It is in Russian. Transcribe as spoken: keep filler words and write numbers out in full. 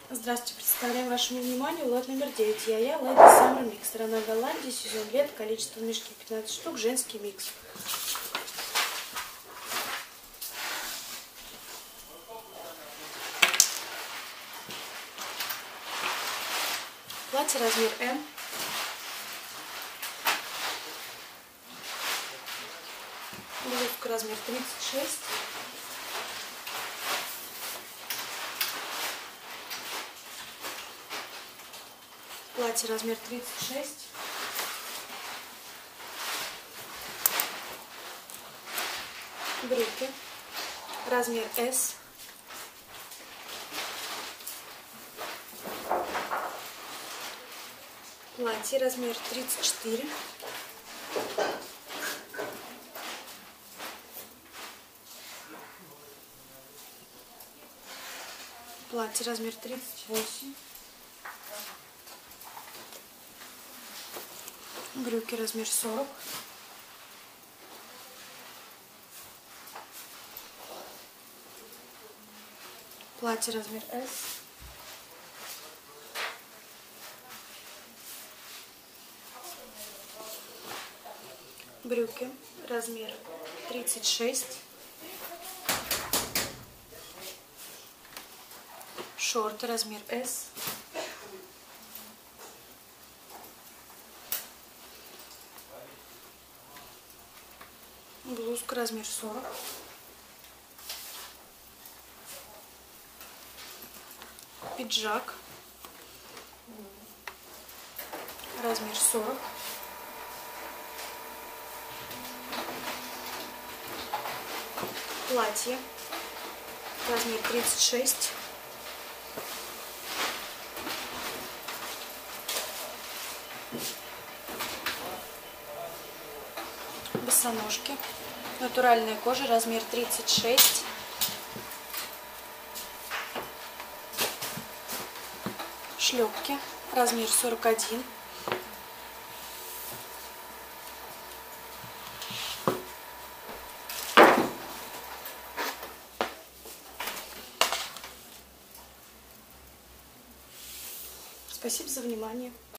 Здравствуйте, представляем вашему вниманию лот номер девять. Я-я Lady Summer Mix. Страна Голландия, сезон лет, количество в мешке пятнадцать штук, женский микс. Платье размер М. Блузка размер тридцать шесть. Платье размер тридцать шесть. Брюки размер С. Платье размер тридцать четыре. Платье размер тридцать восемь. Брюки размер сорок. Платье размер С. Брюки размер тридцать шесть. Шорты размер С. Блузка размер сорок. Пиджак размер сорок. Платье размер тридцать шесть. Босоножки. Натуральная кожа размер тридцать шесть. Шлепки размер сорок один. Спасибо за внимание.